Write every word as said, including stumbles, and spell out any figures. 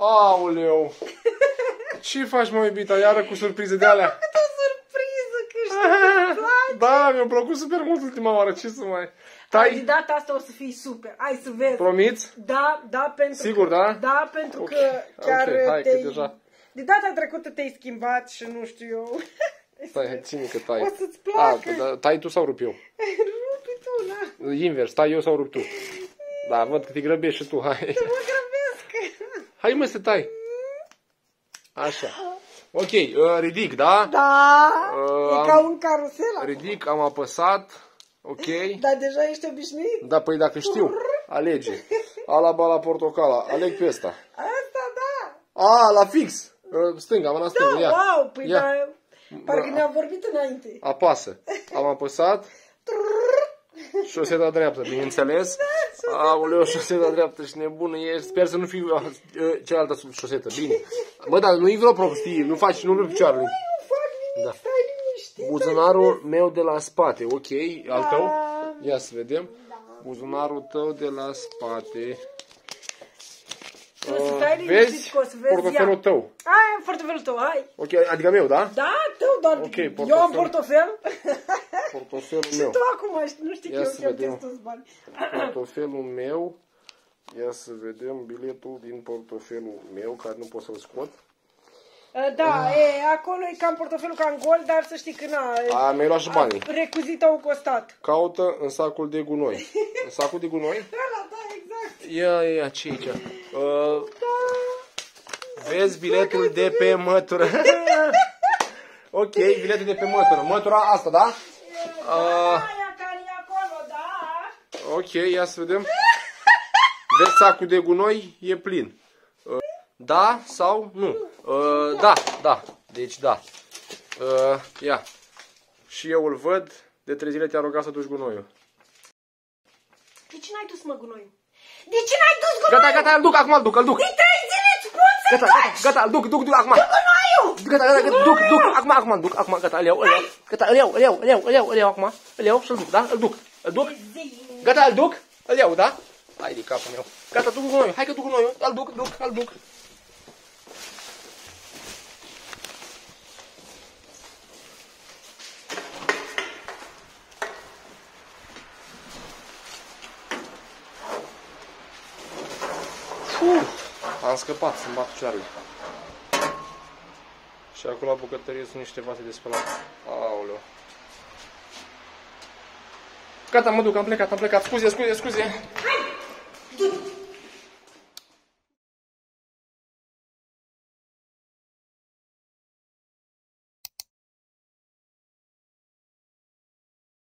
Aoleu! Ce faci, mă, iubita, iară cu surprize de alea? Cât o surpriză, că știu că Da, mi-a plăcut super mult ultima oară, ce să mai... Tai? De data asta o să fii super, hai să vezi. Promiți? Da, da, pentru Sigur, că, da? Da, pentru okay. că chiar okay, hai, te-ai... deja... De data trecută te-ai schimbat și nu știu eu... Stai, hai, ține că tai. O să-ți placă. A, da, tai tu sau rup eu? Rupi tu, da. Invers, tai eu sau rup tu? Da, văd că te grăbești și tu, hai. Să mă grăbesc. Hai, mă, să tai. Așa. Ok, uh, ridic, da? Da, uh, e am... ca un carusel. Ridic, am apăsat. Ok. Dar deja ești obișnuit? Da, păi dacă știu, alege. Ala, bala, portocala. Aleg pe ăsta. Asta, da. A, la fix. Uh, stânga, mâna stângă, Da, ia. wow, păi ia. da, parcă ne-am vorbit înainte. Apasă. Am apăsat. Șoseta dreaptă, bineînțeles. Aoleu, șoseta dreaptă și nebună ești. Sper să nu fii uh, cealaltă șosetă. Bine. Bă, dar nu-i vreo prostie. Nu faci, nu rupi picioarele. Nu fac nimic, Da. stai liniștit. Buzunarul meu de la spate. Ok, al Da. tău? Ia să vedem. Buzunarul tău de la spate. Tu să stai Uh, liniștit vezi? că o să vezi Portofelul ea. tău. Hai, portofelul tău, hai. Ok, adică meu, da? Da, tău, doar Ok, eu am portofel. portofel. Portofelul Și meu. tu acum, nu știi că Ia eu să chiar vedem. testul bani. Portofelul meu. Ia să vedem biletul din portofelul meu, care nu pot să-l scot. Da, e, acolo e cam portofelul ca în gol, dar să știi că na, A, mi-ai luat și banii. recuzit au costat. Caută în sacul de gunoi. În sacul de gunoi? Da, da, exact. Ia, ia, ce aici? Uh, vezi biletul de pe mătură. Ok, biletul de pe mătură. Mătura asta, da? Uh, Aia care e acolo, da. ok, ia să vedem. Vezi sacul de gunoi? E plin. Uh, da sau nu? Uh, da, da. Deci da. Uh, ia. Și eu îl văd. De trei zile te-a rugat să duci gunoiul. De ce n-ai dus, mă, gunoiul? De ce n-ai dus gunoiul? Gata, gata, îl duc, acum îl duc, îl duc. De trei zile îți spun să Gata, gata, gata, îl duc, duc, duc, acum. duc gunoiul! Gata, gata, gata, duc, duc, acum, acum, îl duc, acum, gata, îl iau, îl iau. Gata, îl iau, îl iau, îl iau, îl iau, îl iau acum. Îl iau și îl duc, da? Îl duc, îl duc. Gata, îl duc, îl iau, da? Hai de capul meu. Gata, duc gunoiul, hai că duc gunoiul, îl duc, duc, îl duc. Uf, am scăpat să-mi bat picioarele. Și acolo la bucătărie sunt niște vase de spălat. Aoleu. Gata, mă duc, am plecat, am plecat. Scuze, scuze, scuze. Du-te!